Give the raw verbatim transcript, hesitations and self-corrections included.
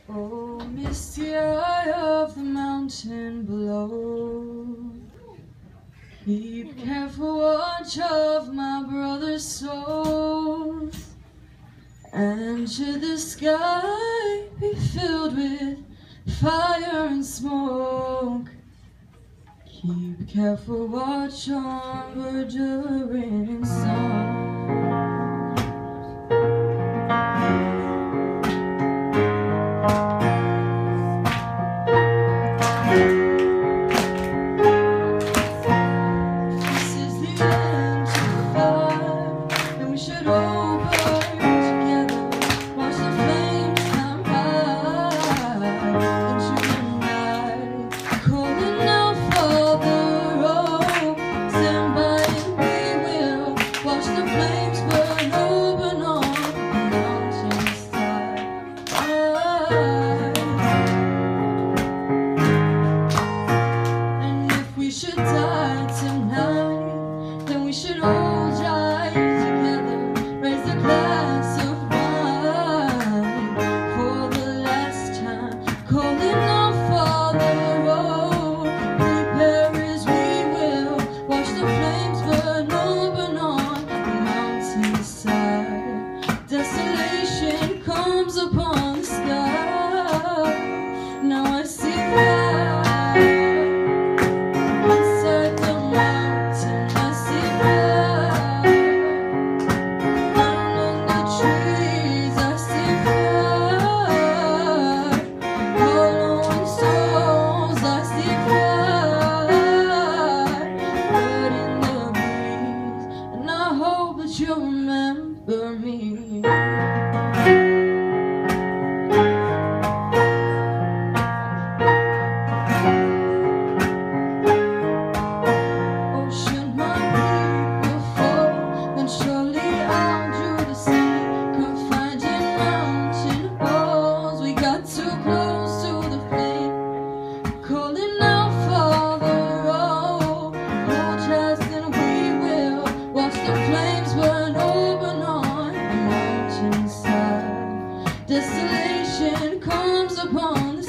Oh, misty eye of the mountain below, keep careful watch of my brother's souls, and should the sky be filled with fire and smoke, keep careful watch on verdurine song. And if we should die tonight, then we should all die together. Raise a glass of wine for the last time, calling our Father. Oh, prepare as we will, watch the flames burn open on the mountainside. Desolation comes upon the sky. Now I see fire inside the mountain. I see fire burning the trees. I see fire hollowing souls. I see fire burning the breeze, and I hope that you'll remember me. Calling out, Father, oh, hold fast and we will watch the flames burn open on the mountainside. Desolation comes upon the